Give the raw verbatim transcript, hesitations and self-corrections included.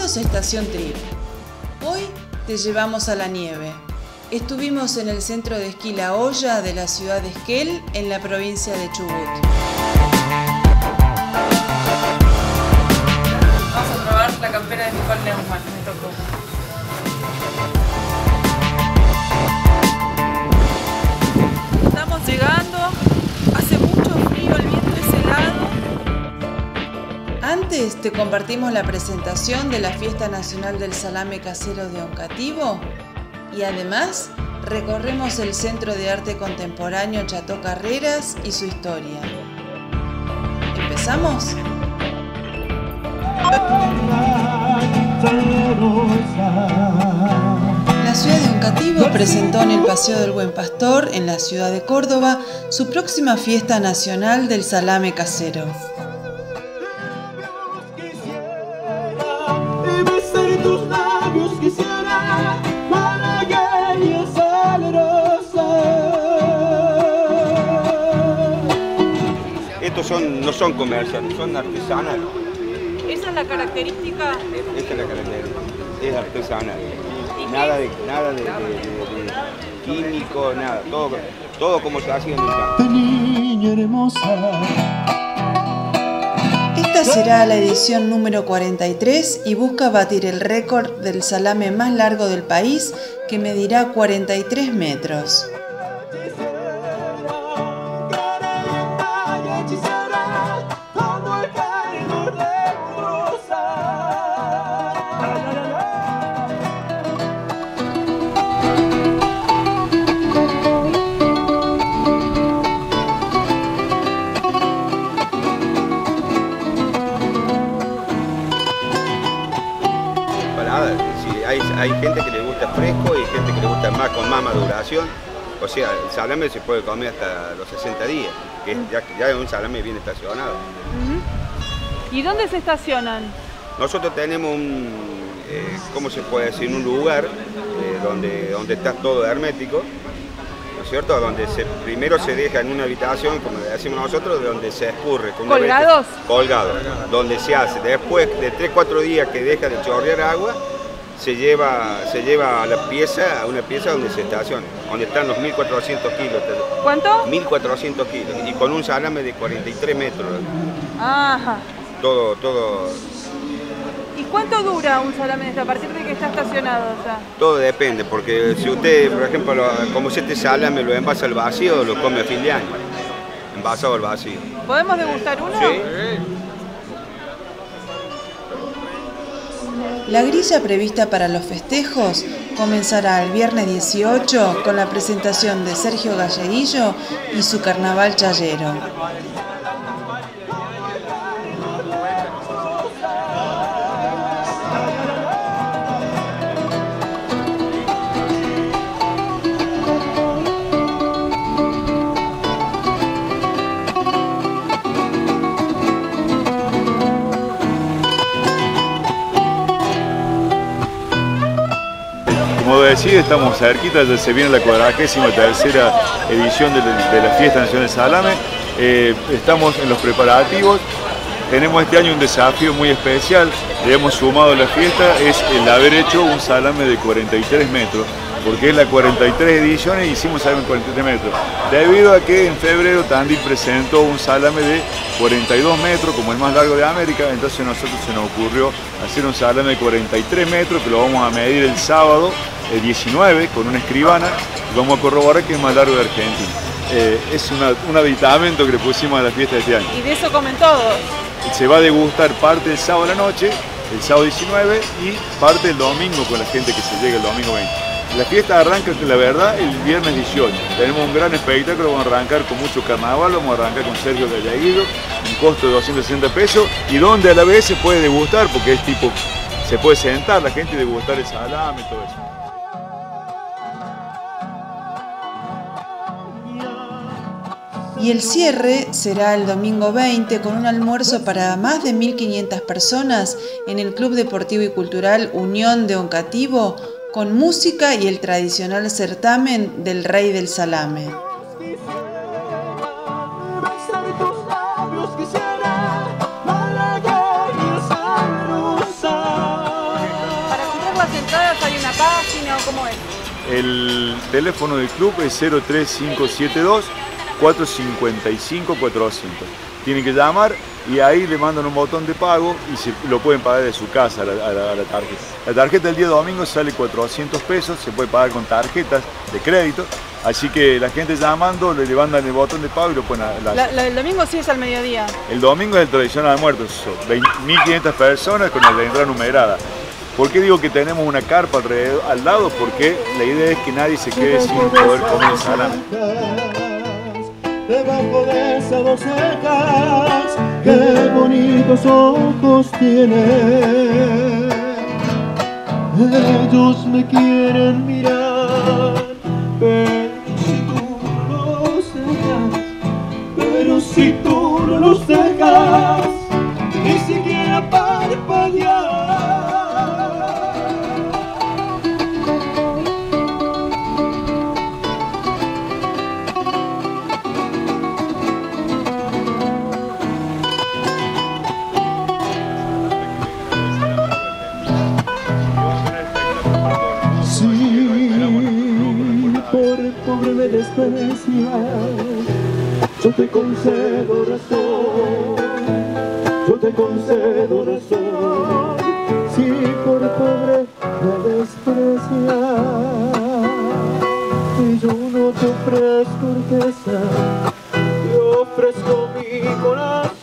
Bienvenidos a Estación Trip. Hoy te llevamos a la nieve. Estuvimos en el centro de esquí La Hoya de la ciudad de Esquel, en la provincia de Chubut. Vamos a probar la campera de Nicole Neumann, me tocó. Estamos llegando, hace mucho frío, el viento es helado. Antes te compartimos la presentación de la Fiesta Nacional del Salame Casero de Oncativo y además recorremos el Centro de Arte Contemporáneo Chateau Carreras y su historia. ¿Empezamos? La ciudad de Oncativo presentó en el Paseo del Buen Pastor, en la ciudad de Córdoba, su próxima Fiesta Nacional del Salame Casero. Estos son, no son comerciales, son artesanales. ¿Esa es la característica? Esta es la característica, es artesanal. Nada de, nada de, de, de, de químico, nada, todo, todo como se hacía en el campo. Esta será la edición número cuarenta y tres y busca batir el récord del salame más largo del país, que medirá cuarenta y tres metros. Hay, hay gente que le gusta fresco y gente que le gusta más con más maduración. O sea, el salame se puede comer hasta los sesenta días, que ya, ya es un salame bien estacionado. Uh-huh. ¿Y dónde se estacionan? Nosotros tenemos un, eh, ¿cómo se puede decir? Un lugar eh, donde, donde está todo hermético, ¿no es cierto? Donde se, primero se deja en una habitación, como le decimos nosotros, donde se escurre. Con ¿Colgados? Colgados, donde se hace. Después de tres cuatro días que deja de chorrear agua, se lleva, se lleva a la pieza, a una pieza donde se estaciona, donde están los mil cuatrocientos kilos. ¿Cuánto? mil cuatrocientos kilos, y con un salame de cuarenta y tres metros. Ajá. Todo, todo. ¿Y cuánto dura un salame desde a partir de que está estacionado ya? Todo depende, porque si usted, por ejemplo, lo, como si este salame lo envasa al vacío, lo come a fin de año, envasado al vacío. ¿Podemos degustar uno? Sí. La grilla prevista para los festejos comenzará el viernes dieciocho con la presentación de Sergio Galleguillo y su carnaval chayero. Como decía, estamos cerquita, ya se viene la cuadragésima tercera edición de la, de la Fiesta Nacional del Salame. Eh, estamos en los preparativos, tenemos este año un desafío muy especial, le hemos sumado a la fiesta, es el haber hecho un salame de cuarenta y tres metros, porque es la cuarenta y tres ediciones y hicimos salame de cuarenta y tres metros, debido a que en febrero Tandil presentó un salame de cuarenta y dos metros como el más largo de América, entonces a nosotros se nos ocurrió hacer un salame de cuarenta y tres metros que lo vamos a medir el sábado el diecinueve con una escribana y vamos a corroborar que es más largo de Argentina. Eh, es una, un aditamento que le pusimos a la fiesta de este año. ¿Y de eso comen todos? Se va a degustar parte el sábado a la noche, el sábado diecinueve y parte el domingo con la gente que se llega el domingo veinte. La fiesta arranca, la verdad, el viernes dieciocho. Tenemos un gran espectáculo, vamos a arrancar con mucho carnaval, vamos a arrancar con Sergio Galleguillo, un costo de doscientos sesenta pesos y donde a la vez se puede degustar, porque es tipo, se puede sentar la gente y degustar el salame y todo eso. Y el cierre será el domingo veinte con un almuerzo para más de mil quinientas personas en el Club Deportivo y Cultural Unión de Oncativo, con música y el tradicional certamen del Rey del Salame. una página o cómo es? El teléfono del club es cero tres cinco siete dos, cuatro cinco cinco, cuatrocientos. Tienen que llamar y ahí le mandan un botón de pago y se lo pueden pagar de su casa a la, a la, a la tarjeta. La tarjeta del día domingo sale cuatrocientos pesos, se puede pagar con tarjetas de crédito, así que la gente llamando le mandan el botón de pago y lo ponen a la... La, la del domingo sí es al mediodía. El domingo es el tradicional almuerzo, son mil quinientas personas con la entrada numerada. ¿Por qué digo que tenemos una carpa alrededor, al lado? Porque la idea es que nadie se quede sin poder comer salame. Debajo de esas dos cejas, qué bonitos ojos tiene. Ellos me quieren mirar, pero si tú no los dejas, pero si tú no los dejas, ni siquiera parpadear. Pobre me desprecia, yo te concedo razón, yo te concedo razón, si por pobre me desprecia, y yo no te ofrezco riqueza, te ofrezco mi corazón.